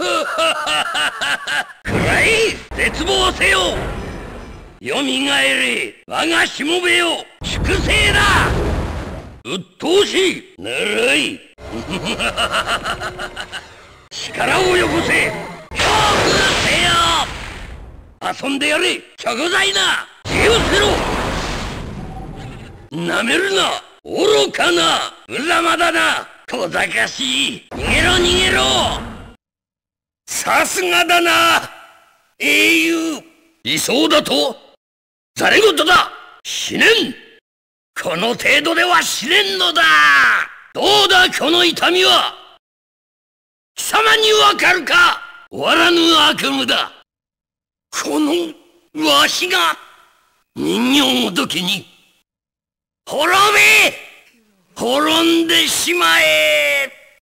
くらい絶望せよ。よみがえれ我がしもべよ。粛清だ。うっとうしい。ぬるい。力をよこせ。恐怖せよ。遊んでやれ。食材だ。自由せろ。なめるな。愚かな。無様だな。小賢しい。逃げろ逃げろ。さすがだな。英雄。理想だとざれ言だ。死ねん。この程度では死ねんのだ。どうだこの痛みは。貴様にわかるか。終わらぬ悪夢だ。このわしが人形ごときに滅べ。滅んでしまえ。